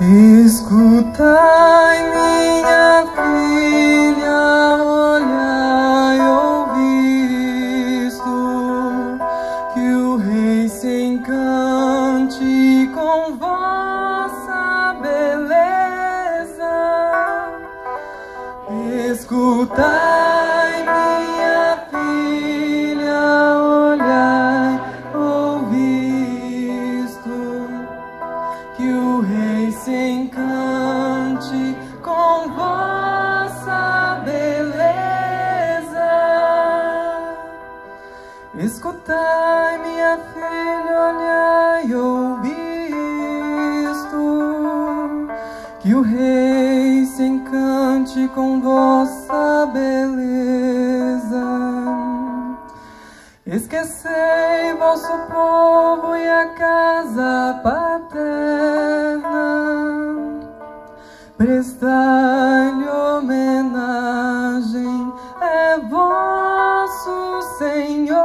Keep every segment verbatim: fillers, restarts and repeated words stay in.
Escutai, minha filha, olhai, ouvisto, que o Rei se encante com vossa beleza. Escutai, minha filha, olhai, ouvisto, que o Rei se encante com vossa beleza. Escutai, minha filha, olhai, ouvisto, que o Rei se encante com vossa beleza. Esquecei vosso povo e a casa paterna, prestai-lhe homenagem, é vosso Senhor.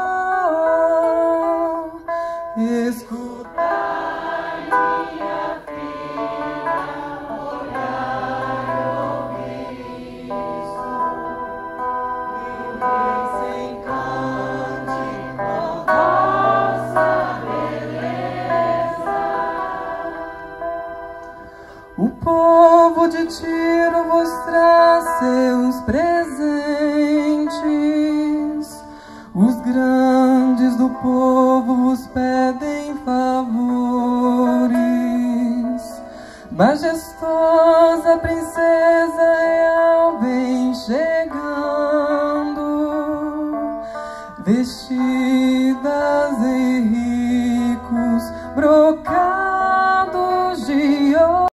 Escutai, minha filha, olhai, ouvisto, que o Rei se encante com vossa beleza. O povo de Tiro vos traz seus presentes, os grandes do povo vos pedem favores. Majestosa princesa real vem chegando, vestidas em